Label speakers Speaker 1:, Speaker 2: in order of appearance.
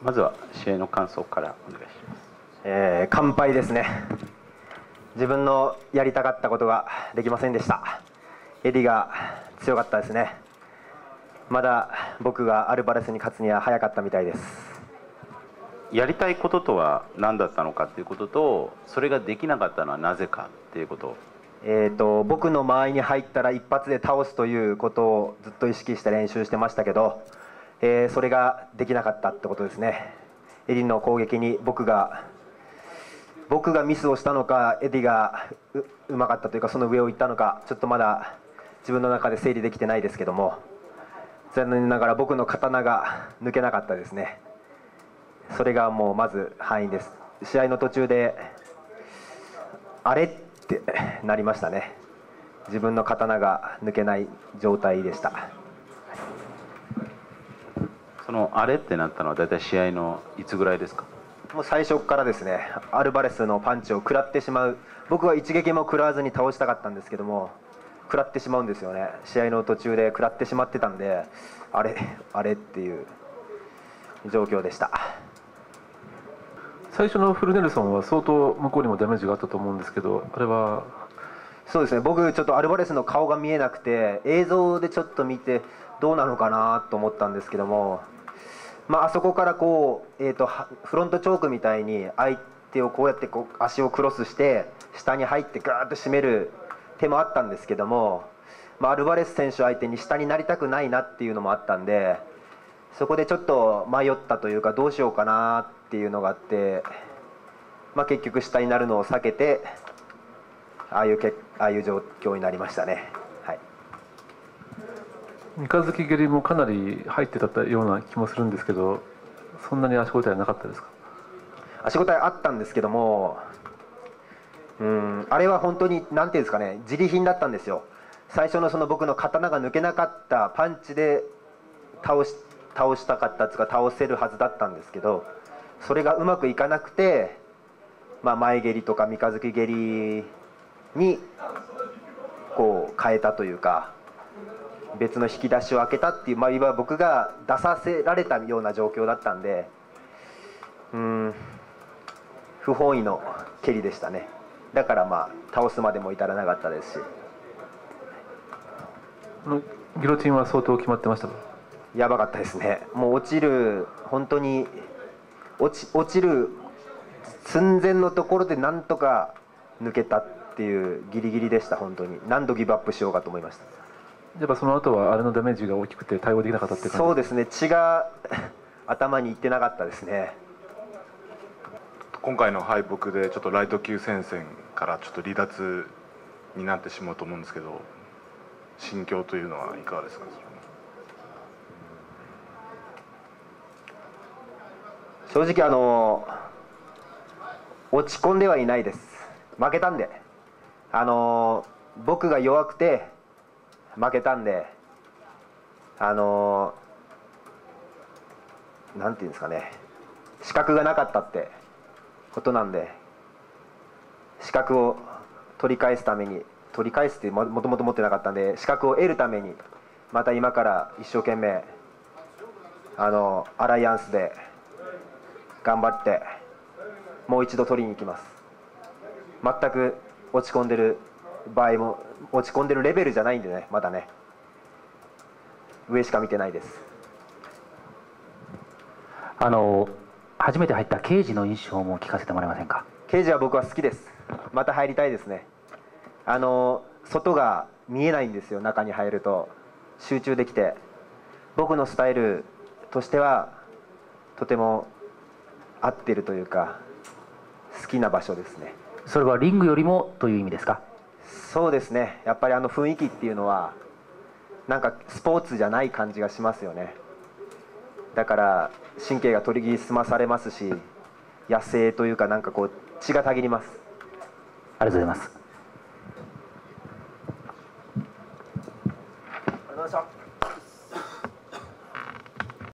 Speaker 1: まずは試合の感想からお願いします。
Speaker 2: 完敗ですね。自分のやりたかったことができませんでした。エディが強かったですね。まだ僕がアルバレスに勝つには早かったみたいです。
Speaker 1: やりたいこととは何だったのかということと、それができなかったのはなぜかということ。
Speaker 2: 僕の間合いに入ったら一発で倒すということをずっと意識して練習してましたけど、それができなかったってことですね。エディの攻撃に僕がミスをしたのか、エディがうまかったというか、その上を行ったのか、ちょっとまだ自分の中で整理できてないですけども、残念ながら僕の刀が抜けなかったですね。それがもうまず敗因です。試合の途中であれってなりましたね。自分の刀が抜けない状態でした。
Speaker 1: そのあれってなったのは大体試合のいつぐらいですか？
Speaker 2: もう最初からですね。アルバレスのパンチを食らってしまう。僕は一撃も食らわずに倒したかったんですけども、食らってしまうんですよね。試合の途中で食らってしまってたんで、あれっていう状況でした。
Speaker 3: 最初のフルネルソンは相当向こうにもダメージがあったと思うんですけど、あれは。
Speaker 2: そうですね、僕ちょっとアルバレスの顔が見えなくて、映像でちょっと見てどうなのかなと思ったんですけども、あそこからこう、フロントチョークみたいに相手をこうやって足をクロスして下に入ってガーッと締める手もあったんですけども、アルバレス選手相手に下になりたくないなっていうのもあったんで、そこでちょっと迷ったというか、どうしようかなっていうのがあって、結局下になるのを避けてああいう状況になりましたね。はい、
Speaker 3: 三日月蹴りもかなり入ってたような気もするんですけど、そんなに足応えはなかったですか？
Speaker 2: 足応えあったんですけども、あれは本当に何ていうんですかね、自利品だったんですよ。最初のその僕の刀が抜けなかったパンチで倒したかったというか、倒せるはずだったんですけど、それがうまくいかなくて、前蹴りとか三日月蹴りにこう変えたというか、別の引き出しを開けたっていう、いわば僕が出させられたような状況だったんで、不本意の蹴りでしたね。だから倒すまでも至らなかったですし。
Speaker 3: ギロチンは相当決まってましたか？
Speaker 2: やばかったですね。もう本当に落ちる寸前のところでなんとか抜けたっていうギリギリでした。本当に何度ギブアップしようかと思いました。
Speaker 3: やっぱその後はあれのダメージが大きくて対応できなかったって感じ？
Speaker 2: そうですね、血が頭にいってなかったですね。
Speaker 4: 今回の敗北でちょっとライト級戦線からちょっと離脱になってしまうと思うんですけど、心境というのはいかがですか？
Speaker 2: 正直落ち込んではいないです。負けたんで、僕が弱くて負けたんで、なんていうんですかね、資格がなかったってことなんで、資格を取り返すってもともと持ってなかったんで、資格を得るためにまた今から一生懸命アライアンスで頑張ってもう一度取りに行きます。全く落ち込んでる場合も、落ち込んでるレベルじゃないんでね、まだね、上しか見てないです。
Speaker 5: 初めて入った刑事の印象も聞かせてもらえませんか？
Speaker 2: 刑事は僕は好きです。また入りたいですね。外が見えないんですよ。中に入ると集中できて、僕のスタイルとしてはとても合ってるというか、好きな場所ですね。
Speaker 5: それはリングよりもという意味ですか？
Speaker 2: そうですね、やっぱり雰囲気っていうのはなんかスポーツじゃない感じがしますよね。だから神経が研ぎ澄まされますし、野生というか、なんかこう血がたぎります。
Speaker 5: ありがとうございます。
Speaker 2: ありがとうございました。